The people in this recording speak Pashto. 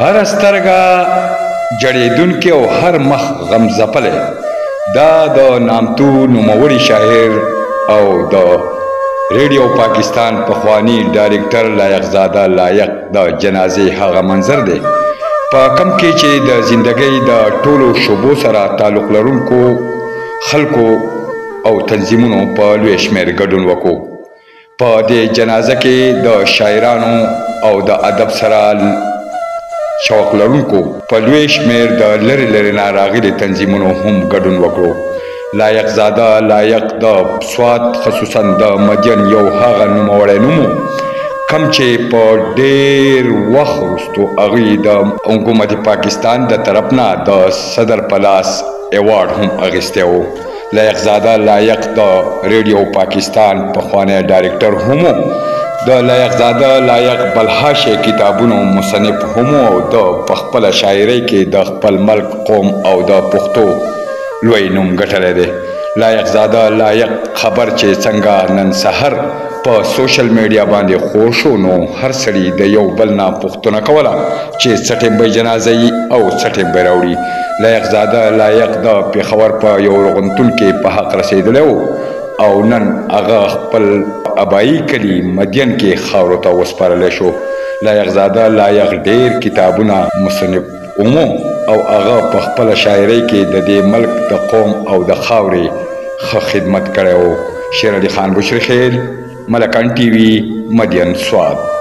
هر سترګه جړېدونکې او هر مخ غم ځپلی دا د نامتو نوموړي شاعر او د ریډیو پاکستان پخوانی ډایرکټر لایق زاده لایق د جنازې هغه منظر دی په کم کې چې د زندګۍ د ټولو شعبو سره تعلق لرونکو خلکو او تنظیمونو په لوی شمېر ګډون وکړو په دې جنازه کې د شاعرانو او د ادب سره شوق لرونکو په لوی شمېر د لرې لرې نه راغلي تنظیمونو هم ګډون وکړو لایق زاده لایق د سوات خصوصا د مدین یو هغه نوموړی نوم کم چې په ډېر وخت وروستو هغوی د حکومت پاکستان د طرف نه د صدر په لاس ایوارډ هم اخیستی و لایق زاده لایق د ریډیو پاکستان پخوانی ډایرکټر هم د لایق زاده لایق بلحاشه کتابونو مصنف هم او د خپله شاعرۍ کې د خپل ملک قوم او د پښتو لوی نوم ګټلی دی لایق زاده لایق خبر چې څنګه نن سحر په سوشل میډیا باندې خور شو نو هر سړي د یو بل نه پوښتنه کوله چې څه ټیم به جنازه وي او څه ټیم به راوړي لایق زاده لایق د پېښور په یو روغتون کې په حق رسېدلی و او نن هغه خپل ابایي کلي مدین کې خاورو ته وسپارلی شو لایق زاده لایق ډېر کتابونه مصنف او هغه په خپله شاعرۍ کې د دې ملک د قوم او د خاورې ښه خدمت کړی و شیر علي خان بشرخیل ملکان ټي وي مدین سوات